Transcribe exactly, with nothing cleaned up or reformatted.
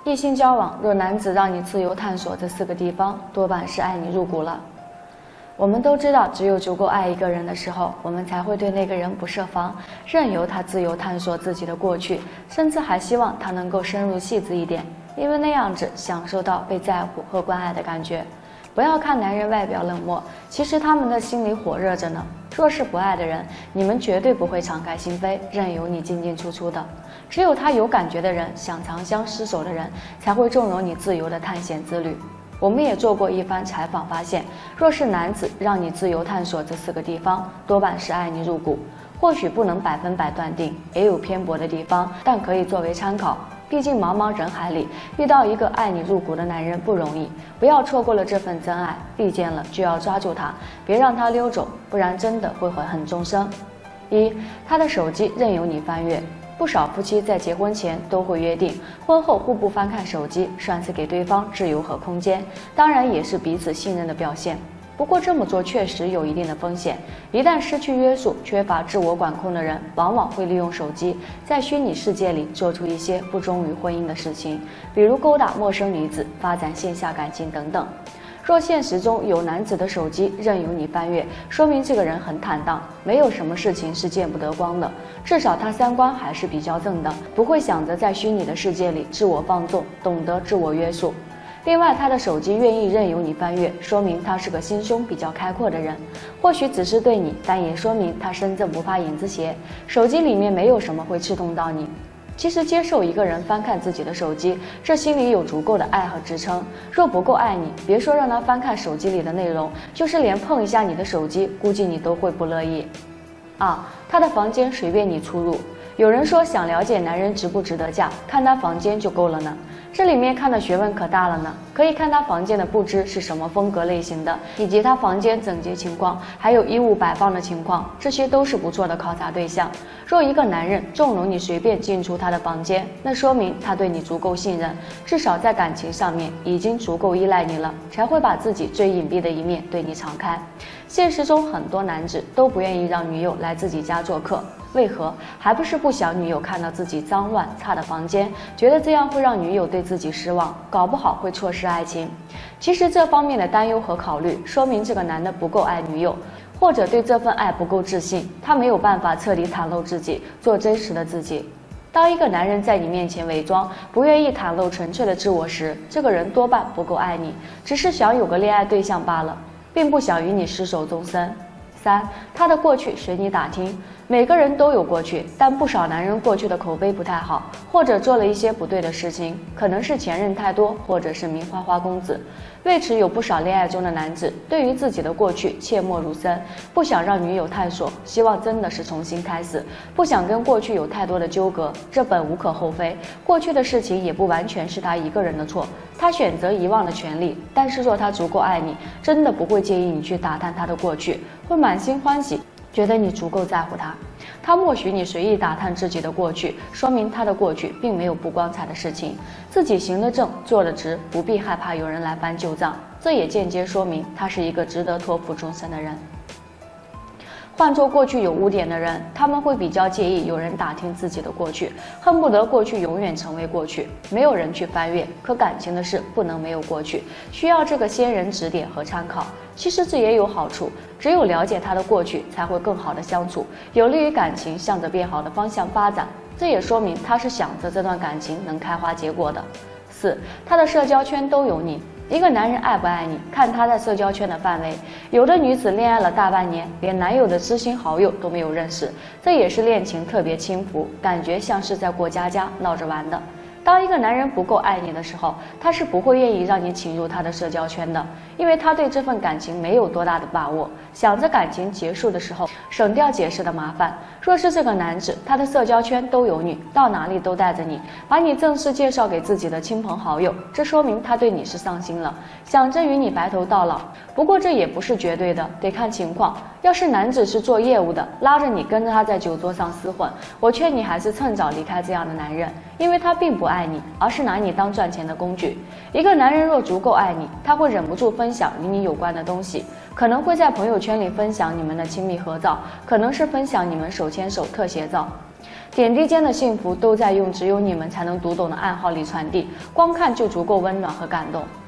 异性交往，若男子让你自由探索这四个地方，多半是爱你入骨了。我们都知道，只有足够爱一个人的时候，我们才会对那个人不设防，任由他自由探索自己的过去，甚至还希望他能够深入细致一点，因为那样子享受到被在乎和关爱的感觉。不要看男人外表冷漠，其实他们的心里火热着呢。若是不爱的人，你们绝对不会敞开心扉，任由你进进出出的。只有他有感觉的人，想长相厮守的人，才会纵容你自由的探险之旅。我们也做过一番采访，发现，若是男子让你自由探索这四个地方，多半是爱你入骨。或许不能百分百断定，也有偏颇的地方，但可以作为参考。毕竟茫茫人海里，遇到一个爱你入骨的男人不容易，不要错过了这份真爱，遇见了就要抓住他，别让他溜走，不然真的会悔恨终生。一，他的手机任由你翻阅。不少夫妻在结婚前都会约定，婚后互不翻看手机，算是给对方自由和空间，当然也是彼此信任的表现。不过这么做确实有一定的风险，一旦失去约束，缺乏自我管控的人，往往会利用手机，在虚拟世界里做出一些不忠于婚姻的事情，比如勾搭陌生女子，发展线下感情等等。若现实中有男子的手机任由你翻阅，说明这个人很坦荡，没有什么事情是见不得光的，至少他三观还是比较正的，不会想着在虚拟的世界里自我放纵，懂得自我约束。另外，他的手机愿意任由你翻阅，说明他是个心胸比较开阔的人，或许只是对你，但也说明他身正不怕影子斜，手机里面没有什么会刺痛到你。其实接受一个人翻看自己的手机，这心里有足够的爱和支撑。若不够爱你，别说让他翻看手机里的内容，就是连碰一下你的手机，估计你都会不乐意。二，他的房间随便你出入。有人说，想了解男人值不值得嫁，看他房间就够了呢。这里面看的学问可大了呢，可以看他房间的布置是什么风格类型的，以及他房间整洁情况，还有衣物摆放的情况，这些都是不错的考察对象。若一个男人纵容你随便进出他的房间，那说明他对你足够信任，至少在感情上面已经足够依赖你了，才会把自己最隐蔽的一面对你敞开。现实中很多男子都不愿意让女友来自己家做客，为何？还不是不想女友看到自己脏乱差的房间，觉得这样会让女友对自己失望，搞不好会错失爱情。其实这方面的担忧和考虑，说明这个男的不够爱女友，或者对这份爱不够自信，他没有办法彻底袒露自己，做真实的自己。当一个男人在你面前伪装，不愿意袒露纯粹的自我时，这个人多半不够爱你，只是想有个恋爱对象罢了，并不想与你厮守终身。三，他的过去随你打听。每个人都有过去，但不少男人过去的口碑不太好，或者做了一些不对的事情，可能是前任太多，或者是名花花公子。为此，有不少恋爱中的男子对于自己的过去切莫如深，不想让女友探索，希望真的是重新开始，不想跟过去有太多的纠葛。这本无可厚非，过去的事情也不完全是他一个人的错，他选择遗忘的权利。但是若他足够爱你，真的不会介意你去打探他的过去，会满心欢喜，觉得你足够在乎他。他默许你随意打探自己的过去，说明他的过去并没有不光彩的事情，自己行得正，坐得直，不必害怕有人来翻旧账。这也间接说明他是一个值得托付终身的人。换做过去有污点的人，他们会比较介意有人打听自己的过去，恨不得过去永远成为过去，没有人去翻阅。可感情的事不能没有过去，需要这个先人指点和参考。其实这也有好处，只有了解他的过去，才会更好的相处，有利于感情向着变好的方向发展。这也说明他是想着这段感情能开花结果的。四，他的社交圈都有你。一个男人爱不爱你，看他在社交圈的范围。有的女子恋爱了大半年，连男友的知心好友都没有认识，这也是恋情特别轻浮，感觉像是在过家家闹着玩的。当一个男人不够爱你的时候，他是不会愿意让你侵入他的社交圈的，因为他对这份感情没有多大的把握，想着感情结束的时候省掉解释的麻烦。若是这个男子，他的社交圈都有你，到哪里都带着你，把你正式介绍给自己的亲朋好友，这说明他对你是上心了，想着与你白头到老。不过这也不是绝对的，得看情况。要是男子是做业务的，拉着你跟着他在酒桌上厮混，我劝你还是趁早离开这样的男人，因为他并不爱你，而是拿你当赚钱的工具。一个男人若足够爱你，他会忍不住分享与你有关的东西，可能会在朋友圈里分享你们的亲密合照，可能是分享你们手牵手特写照。 点滴间的幸福都在用只有你们才能读懂的暗号里传递，光看就足够温暖和感动。